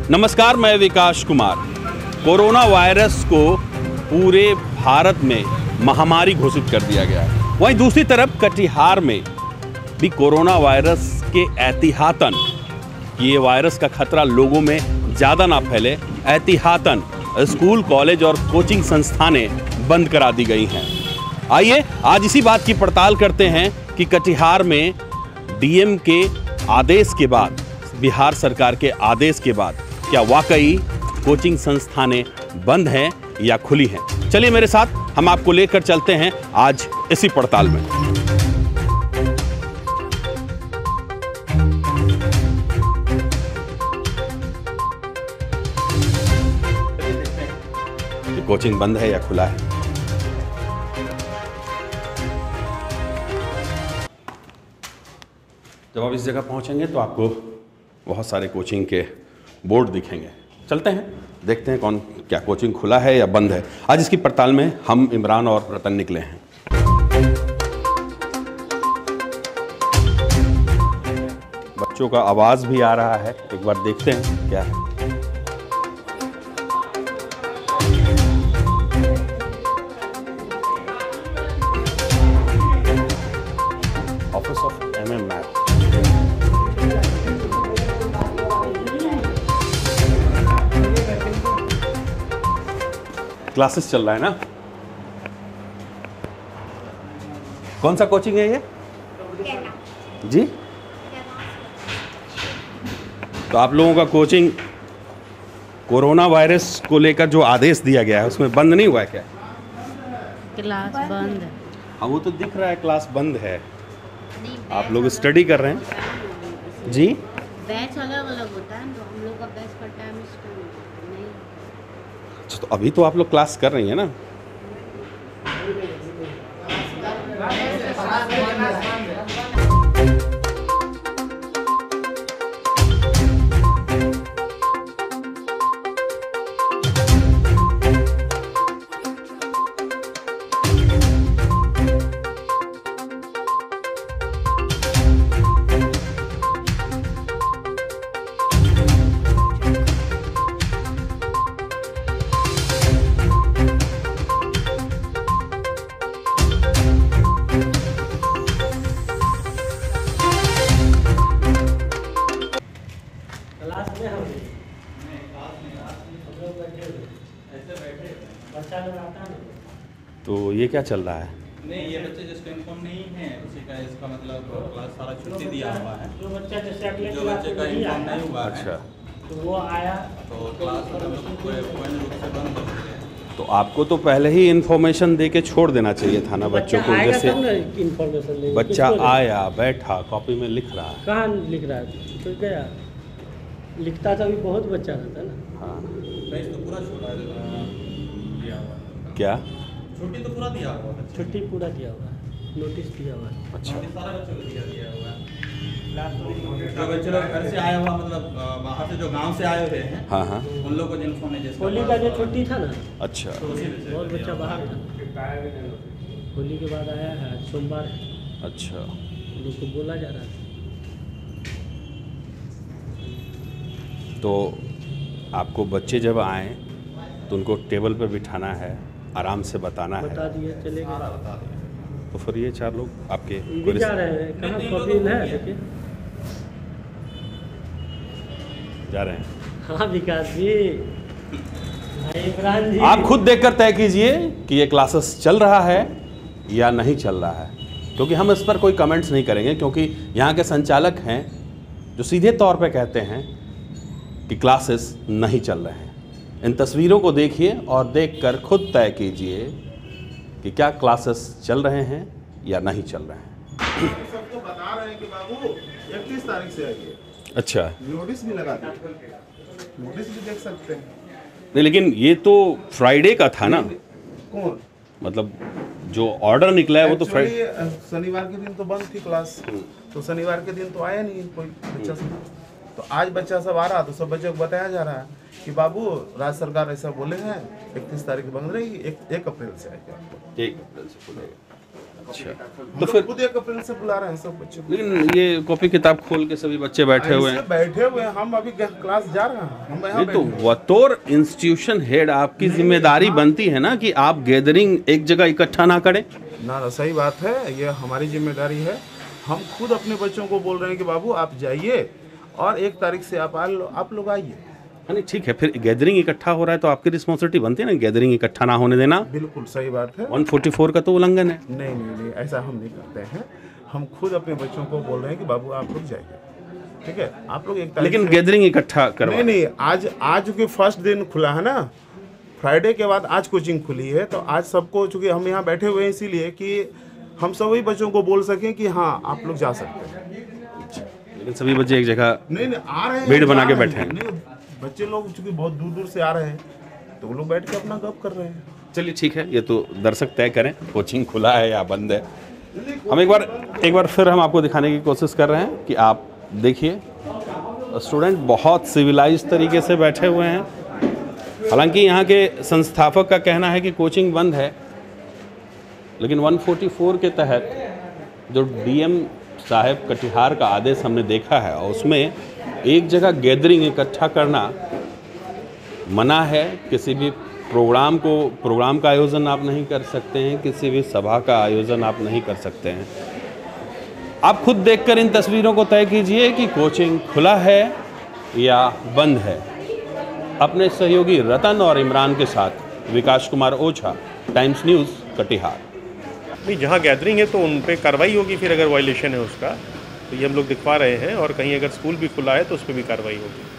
नमस्कार, मैं विकास Kumar. Corona virus को पूरे भारत में महामारी घोषित कर दिया गया है। वहीं दूसरी तरफ कटिहार में भी कोरोना वायरस के एहतियातन, ये वायरस का खतरा लोगों में ज़्यादा ना फैले, एहतियातन स्कूल, कॉलेज और कोचिंग संस्थानें बंद करा दी गई हैं। आइए आज इसी बात की पड़ताल करते हैं कि कटिहार में डीएम के आदेश के बाद, बिहार सरकार के आदेश के बाद क्या वाकई कोचिंग संस्थानें बंद हैं या खुली हैं। चलिए मेरे साथ, हम आपको लेकर चलते हैं आज इसी पड़ताल में। कोचिंग बंद है या खुला है। जब आप इस जगह पहुंचेंगे तो आपको बहुत सारे कोचिंग के बोर्ड दिखेंगे। चलते हैं, देखते हैं कौन क्या कोचिंग खुला है या बंद है। आज इसकी पड़ताल में हम इमरान और रतन निकले हैं। बच्चों का आवाज़ भी आ रहा है, एक बार देखते हैं क्या है। ऑफिस ऑफ MM मैथ। क्लासेस चल रहा है ना। कौन सा कोचिंग है ये जी? तो आप लोगों का कोचिंग कोरोना वायरस को लेकर जो आदेश दिया गया है उसमें बंद नहीं हुआ है क्या? क्लास बंद है। हाँ, वो तो दिख रहा है क्लास बंद है। आप लोग स्टडी कर रहे हैं जी? बैच अलग अलग होता है, तो हम लोग का बैच का टाइम नहीं। अच्छा, तो अभी तो आप लोग क्लास कर रही हैं ना? तो ये क्या चल रहा है? नहीं, ये बच्चे जिसको इन्फॉर्म नहीं है उसी का, इसका मतलब क्लास सारा छुट्टी दिया हुआ है। जो बच्चे का इन्फॉर्म नहीं हुआ है, अच्छा, तो वो आया तो क्लास पूर्ण रूप से बंद कर दिए। तो आपको तो पहले ही इन्फॉर्मेशन दे के छोड़ देना चाहिए था ना बच्चों को। जैसे इन्फॉर्मेशन बच्चा आया, बैठा, कॉपी में लिख रहा है। कहाँ लिख रहा है? तो गया लिखता था भी, बहुत बच्चा रहता ना। हाँ, बैच तो पूरा छोड़ा दिया हुआ है। क्या छुट्टी तो पूरा दिया हुआ है, छुट्टी पूरा दिया हुआ है, नोटिस दिया हुआ है। अच्छा, सारा बच्चों को दिया हुआ है। जो बच्चे लोग घर से आए हुआ, मतलब बाहर से जो गांव से आए हुए हैं, हाँ हाँ, उन लोग को इन्फॉर्म है जैसे होली का जो छुट्टी था ना, अच्छा, तो उसी में से बहुत बच्चा बाहर था। होली के बाद आया है, आज सोमवार है, अच्छा। लोग को बोला जा रहा था। तो आपको बच्चे जब आए तो उनको टेबल पे बिठाना है, आराम से बताना बता है। दिए, चले सारा गए। बता दिया। तो फिर ये 4 लोग आपके ये भी जा रहे हैं, कहाँ कॉपी है? देखिए, जा रहे हैं। हाँ विकास जी, भाई इमरान जी, आप खुद देखकर तय कीजिए कि ये क्लासेस चल रहा है या नहीं चल रहा है, क्योंकि हम इस पर कोई कमेंट्स नहीं करेंगे, क्योंकि यहाँ के संचालक हैं जो सीधे तौर पे कहते हैं कि क्लासेस नहीं चल रहे हैं। इन तस्वीरों को देखिए और देखकर खुद तय कीजिए कि क्या क्लासेस चल रहे हैं या नहीं चल रहे हैं। सबको बता रहे हैं कि बाबू 31 तारीख से आइए। अच्छा, नोटिस भी लगा दिए, नोटिस भी देख सकते हैं। नहीं, लेकिन ये तो फ्राइडे का था ना। कौन? मतलब जो ऑर्डर निकला है वो तो फ्राइडे। शनिवार के दिन तो बंद थी क्लास, तो शनिवार के दिन तो आया नहीं कोई बच्चा सब। तो आज बच्चा सब आ रहा, तो सब बच्चों को बताया जा रहा है कि बाबू राज्य सरकार ऐसा बोले हैं 31 तारीख बंद रहेगी, 1 अप्रैल से आएगी आपको। 1 अप्रैल से खुलेगा। अच्छा, हम तो लोग फिर खुद 1 अप्रैल से बुला रहे हैं सब बच्चों को। लेकिन ये कॉपी किताब खोल के सभी बच्चे बैठे हुए हैं। ऐसे बैठे हुए हैं, हम अभी क्लास जा रहे हैं, हम यहाँ नहीं तो बैठे हैं। बतौर इंस्टीट्यूशन हेड आपकी जिम्मेदारी बनती है ना कि आप गैदरिंग एक जगह इकट्ठा ना करें। ना सही बात है, ये हमारी जिम्मेदारी है। हम खुद अपने बच्चों को बोल रहे हैं कि बाबू आप जाइए और 1 तारीख से आप लोग आइए। नहीं ठीक है, फिर गैदरिंग इकट्ठा हो रहा है तो आपकी रिस्पॉन्सिबिलिटी बनती है ना गैदरिंग इकट्ठा ना होने देना। बिल्कुल सही बात है। 144 का तो उल्लंघन है। नहीं, ऐसा हम नहीं करते हैं। हम खुद अपने बच्चों को बोल रहे हैं कि बाबू आप लोग जाइए, ठीक है, आप लोग 1 तारीख लेकिन से- गैदरिंग इकट्ठा करवा नहीं, आज के फर्स्ट दिन खुला है ना, फ्राइडे के बाद आज कोचिंग खुली है, तो आज सबको, चूंकि हम यहाँ बैठे हुए हैं इसीलिए कि हम सभी बच्चों को बोल सकें कि हाँ आप लोग जा सकते हैं। लेकिन सभी बच्चे एक जगह नहीं आ रहे हैं, भीड़ बना जा के रहे बैठे हैं। नहीं, बच्चे लोग चूंकि बहुत दूर दूर से आ रहे हैं तो वो लोग बैठ के अपना गप कर रहे हैं। चलिए ठीक है, ये तो दर्शक तय करें कोचिंग खुला है या बंद है। हम एक बार फिर हम आपको दिखाने की कोशिश कर रहे हैं कि आप देखिए स्टूडेंट बहुत सिविलाइज तरीके से बैठे हुए हैं। हालांकि यहाँ के संस्थापक का कहना है कि कोचिंग बंद है, लेकिन 144 के तहत जो डीएम साहब कटिहार का आदेश हमने देखा है और उसमें एक जगह गैदरिंग इकट्ठा करना मना है। किसी भी प्रोग्राम का आयोजन आप नहीं कर सकते हैं, किसी भी सभा का आयोजन आप नहीं कर सकते हैं। आप खुद देखकर इन तस्वीरों को तय कीजिए कि कोचिंग खुला है या बंद है। अपने सहयोगी रतन और इमरान के साथ विकास कुमार ओझा, टाइम्स न्यूज़, कटिहार। नहीं, जहाँ गैदरिंग है तो उन पे कार्रवाई होगी, फिर अगर वायलेशन है उसका तो ये हम लोग दिखवा रहे हैं, और कहीं अगर स्कूल भी खुला है तो उस पर भी कार्रवाई होगी।